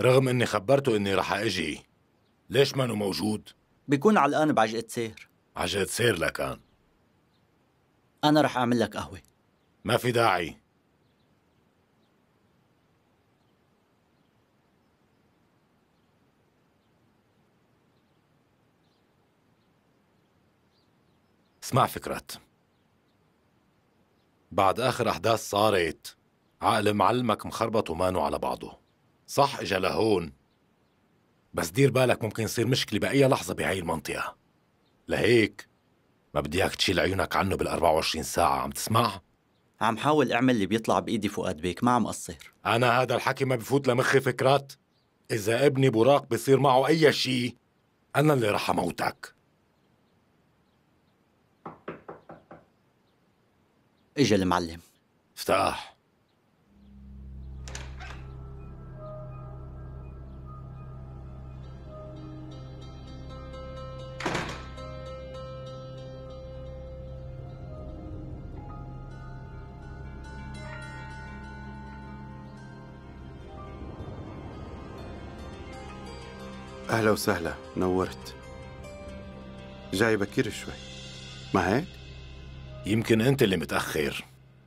رغم اني خبرته اني رح اجي، ليش مانو موجود؟ بيكون علقان بعجقة سير. عجقة سير لكان. أنا رح أعمل لك قهوة. ما في داعي. اسمع فكرت، بعد آخر أحداث صارت عقل معلمك مخربط ومانو على بعضه. صح إجا لهون، بس دير بالك ممكن يصير مشكلة بأي لحظة بهاي المنطقة. لهيك ما بدي اياك تشيل عيونك عنه بال24 ساعة. عم تسمع؟ عم حاول أعمل اللي بيطلع بإيدي فؤاد بيك، ما عم قصر. أنا هذا الحكي ما بفوت لمخي فكرت. إذا ابني براق بصير معه أي شيء أنا اللي رح أموتك. إجا المعلم. افتح. أهلا وسهلا، نورت. جاي بكير شوي، ما هيك؟ يمكن أنت اللي متأخر.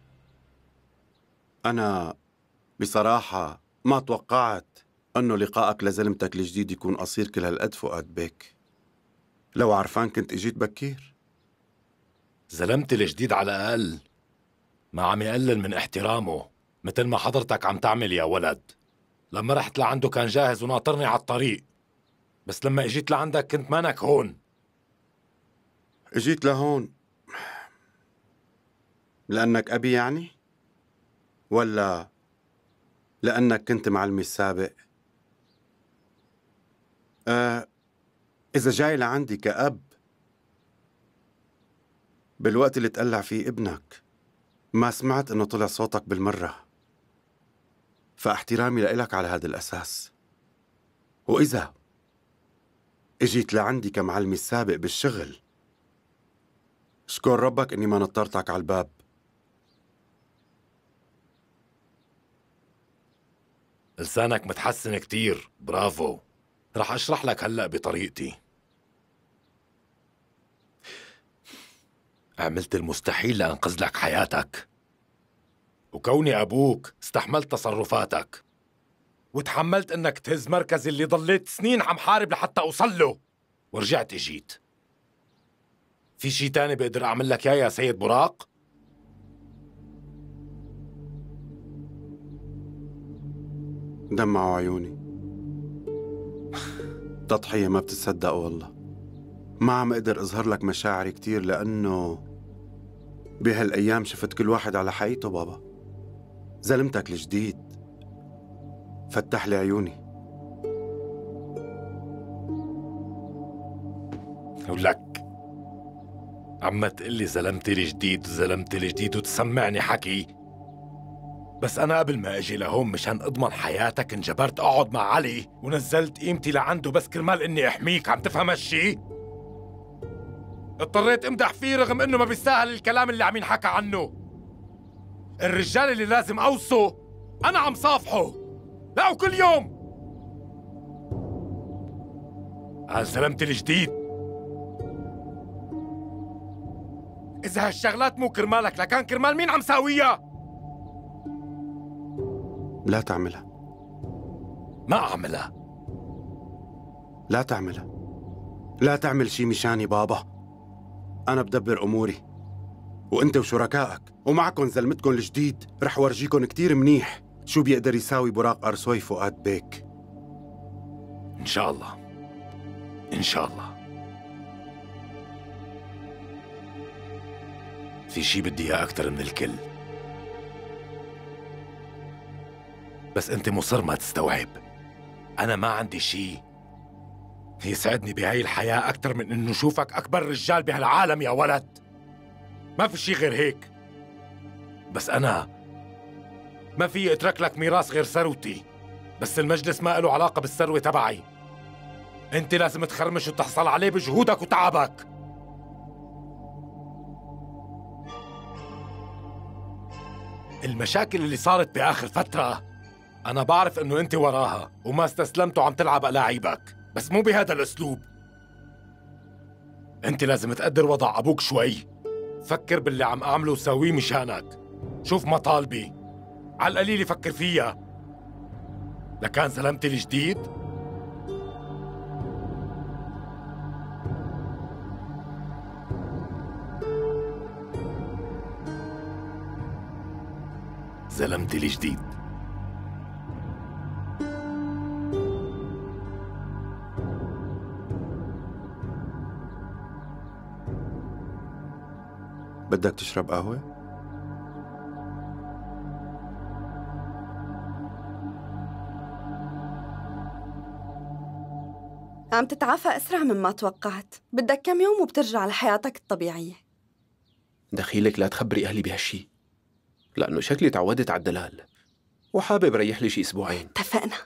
أنا بصراحة ما توقعت أنه لقائك لزلمتك الجديد يكون قصير كل هالقد فؤاد بيك. لو عرفان كنت إجيت بكير. زلمتي الجديد على الأقل ما عم يقلل من احترامه مثل ما حضرتك عم تعمل يا ولد. لما رحت لعنده كان جاهز وناطرني على الطريق، بس لما اجيت لعندك كنت مانك هون. إجيت لهون لأنك أبي يعني؟ ولا لأنك كنت معلمي السابق؟ إذا جاي لعندي كأب بالوقت اللي تقلع فيه ابنك ما سمعت إنه طلع صوتك بالمرة، فاحترامي لإلك على هذا الأساس. وإذا اجيت لعندي كمعلمي السابق بالشغل، اشكر ربك إني ما نطرتك على الباب. لسانك متحسن كتير، برافو. رح أشرح لك هلأ بطريقتي. عملت المستحيل لأنقذ لك حياتك، وكوني أبوك استحملت تصرفاتك وتحملت إنك تهز مركزي اللي ضليت سنين عم حارب لحتى أوصل له، ورجعت إجيت. في شي تاني بقدر أعمل لك يا سيد براق؟ دمعوا عيوني. تضحية ما بتتصدق والله. ما عم أقدر أظهر لك مشاعري كتير لأنه بهالأيام شفت كل واحد على حقيقته بابا. زلمتك الجديد فتح لي عيوني. ولك عم تقلي زلمتي الجديد وزلمتي الجديد وتسمعني حكي، بس أنا قبل ما أجي لهون مشان أضمن حياتك انجبرت أقعد مع علي ونزلت قيمتي لعنده بس كرمال إني أحميك. عم تفهم هالشي؟ اضطريت امدح فيه رغم إنه ما بيستاهل الكلام اللي عم ينحكى عنه. الرجال اللي لازم أوصه أنا عم صافحه، لا وكل يوم. قال سلامتي الجديد، إذا هالشغلات مو كرمالك لكان كرمال مين عم ساويها؟ لا تعملها. ما أعملها. لا تعملها. لا تعمل شي مشاني بابا. أنا بدبر أموري، وأنت وشركائك ومعكم زلمتكم الجديد رح ورجيكم كتير منيح شو بيقدر يساوي براق أرسوي فؤاد بيك. إن شاء الله، إن شاء الله. في شي بدي إياه أكتر من الكل، بس أنت مصر ما تستوعب. أنا ما عندي شي يسعدني بهاي الحياة أكتر من إنه شوفك أكبر رجال بهالعالم يا ولد. ما في شي غير هيك. بس أنا ما في أترك لك ميراث غير ثروتي، بس المجلس ما له علاقة بالثروة تبعي. أنت لازم تخرمش وتحصل عليه بجهودك وتعبك. المشاكل اللي صارت بآخر فترة أنا بعرف إنه أنت وراها وما استسلمت وعم تلعب ألاعيبك، بس مو بهذا الأسلوب. أنت لازم تقدر وضع أبوك شوي. فكر باللي عم أعمله وسويه مشانك. شوف مطالبي، على القليل فكر فيها. لكان زلمتي الجديد؟ زلمتي الجديد. بدك تشرب قهوة؟ عم تتعافى أسرع مما توقعت. بدك كم يوم وبترجع لحياتك الطبيعية. دخيلك لا تخبري أهلي بهالشي، لأنه شكلي تعودت على الدلال وحابب ريح لي شي أسبوعين. اتفقنا.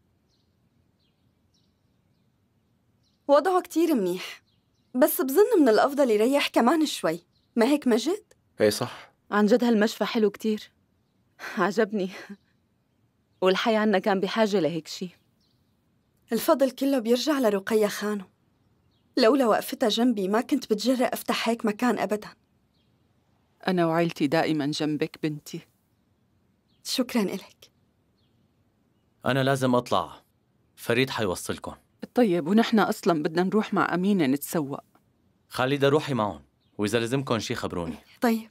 وضعه كتير منيح، بس بظن من الأفضل يريح كمان شوي، ما هيك مجد؟ ايه صح. عن جد هالمشفى حلو كتير، عجبني. والحي عنا كان بحاجة لهيك شي. الفضل كله بيرجع لرقية خانو. لولا وقفتها جنبي ما كنت بتجرأ أفتح هيك مكان أبداً. أنا وعيلتي دائماً جنبك بنتي. شكراً إلك. أنا لازم أطلع، فريد حيوصلكم. طيب ونحن أصلاً بدنا نروح مع أمينة نتسوق. خالدة روحي معهم، وإذا لزمكم شي خبروني. طيب.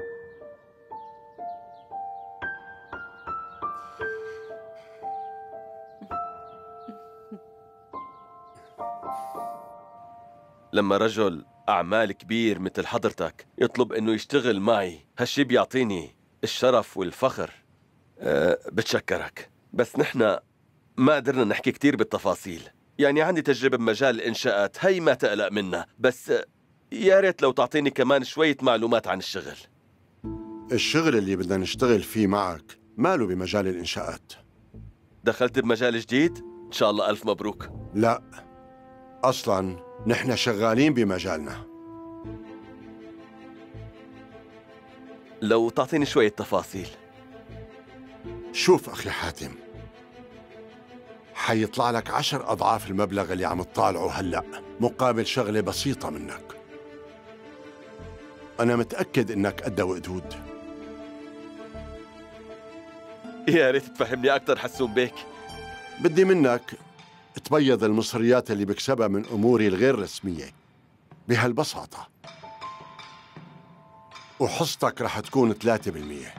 لما رجل أعمال كبير مثل حضرتك يطلب إنه يشتغل معي، هالشي بيعطيني الشرف والفخر. بتشكرك، بس نحن ما قدرنا نحكي كتير بالتفاصيل. يعني عندي تجربة بمجال الإنشاءات، هي ما تقلق منها، بس يا ريت لو تعطيني كمان شوية معلومات عن الشغل. الشغل اللي بدنا نشتغل فيه معك ماله بمجال الإنشاءات. دخلت بمجال جديد؟ إن شاء الله ألف مبروك. لا، أصلاً نحن شغالين بمجالنا. لو تعطيني شوية تفاصيل. شوف أخي حاتم، حيطلع لك 10 أضعاف المبلغ اللي عم تطالعه هلأ مقابل شغلة بسيطة منك. أنا متأكد إنك قد وقدود. يا ريت تفهمني أكتر حسون بيك. بدي منك تبيض المصريات اللي بكسبها من أموري الغير رسمية بهالبساطة، وحصتك رح تكون 3%.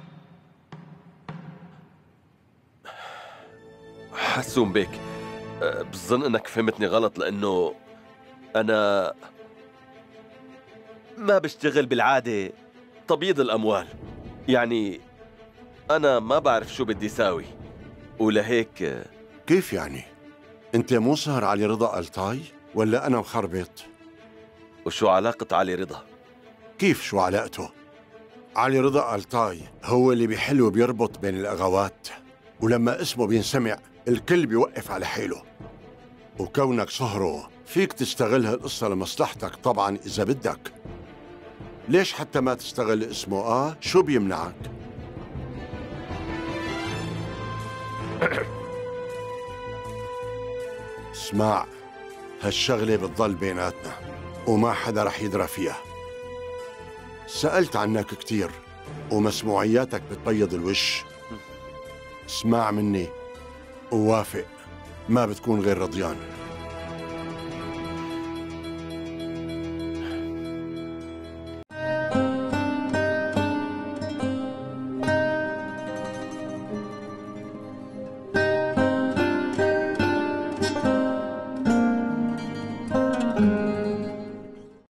حسون بيك، بظن انك فهمتني غلط، لانه انا ما بشتغل بالعادة تبييض الاموال. يعني انا ما بعرف شو بدي ساوي، ولهيك. كيف يعني؟ انت مو سهر علي رضا الطاي ولا انا مخربط؟ وشو علاقة علي رضا؟ كيف شو علاقته؟ علي رضا الطاي هو اللي بيحل وبيربط بين الاغوات، ولما اسمه بينسمع الكل بيوقف على حيله. وكونك صهره فيك تستغل هالقصة لمصلحتك طبعاً إذا بدك. ليش حتى ما تستغل اسمه؟ شو بيمنعك؟ اسمع، هالشغلة بتضل بيناتنا وما حدا رح يدرى فيها. سألت عنك كتير ومسموعياتك بتبيض الوش. اسمع مني ووافق، ما بتكون غير رضيان.